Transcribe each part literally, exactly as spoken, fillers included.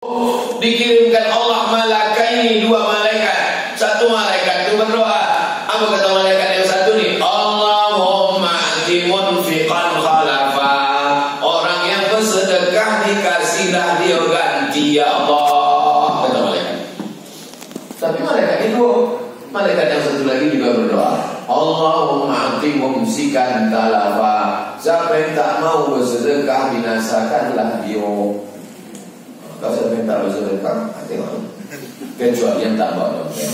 dikirimkan Allah malakaini, dua malaikat. Satu malaikat itu berdoa. Apa kata malaikat yang satu nih? Allahumma ati munfiqan khalafa. Orang yang bersedekah dikasihlah dia ganti ya Allah, kata malaikat. Tapi malaikat itu, malaikat yang satu lagi juga berdoa. Allahumma ati mumsikan talafa. Siapa yang tak mau bersedekah binasakanlah dia. Kalau saya minta bersedekah, tengok. Kecuali yang tak bawa dompet.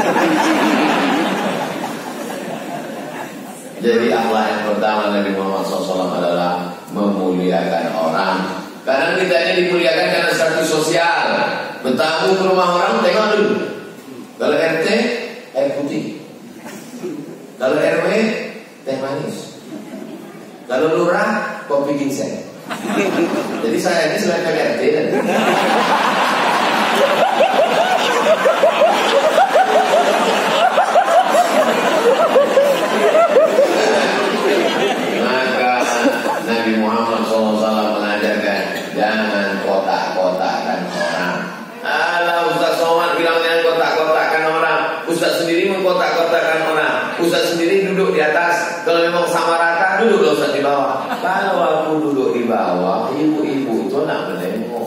Jadi akhlak yang pertama Nabi Muhammad shallallahu alaihi wasallam adalah memuliakan orang. Karena kita ini dimuliakan karena status sosial. Bertamu ke rumah orang, tengok dulu. Kalau R T, air putih. Kalau R W, teh manis. Kalau lurah, kopi ginseng. Jadi saya ini selain R T dan maka Nabi Muhammad shallallahu alaihi wasallam mengajarkan jangan kotak-kotakan orang. Alah, Ustaz Somad bilang jangan kotak-kotakan orang. Ustaz sendiri mengkotak-kotakan orang. Ustaz sendiri duduk di atas. Kalau memang sama rata, duduk Ustaz di bawah. Kalau aku duduk di bawah, ibu-ibu itu nak menengok.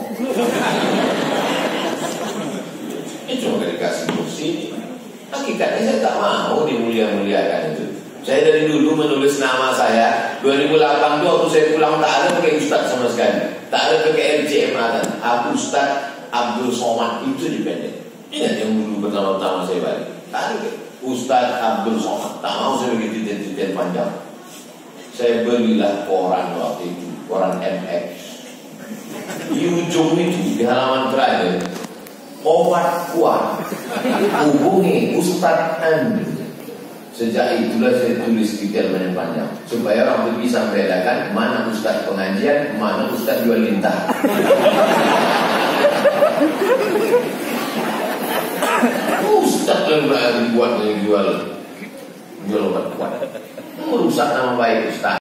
Ini cuma dikasih kursi. Hakikatnya saya tak mau dimulia-muliakan itu. Saya dari dulu menulis nama saya. dua ribu delapan itu waktu saya pulang tak ada pakai Ustaz sama sekali. Tak ada pakai R J M Atan. Aku Ustaz Abdul Somad itu dipendek. Ingat yang dulu pertama-tama saya balik. Tak ada Ustaz Abdul Somad. Tak mau saya begitu titik panjang. Saya belilah koran waktu itu, koran M X. Di ujung itu, di halaman terakhir, obat kuat, hubungi Ustaz Andi. Sejak itulah saya tulis detail yang panjang, supaya orang itu bisa membedakan mana Ustaz pengajian, mana Ustaz jual lintah. Ustaz yang berani buat yang jual jual obat kuat, merusak nama baik Ustaz.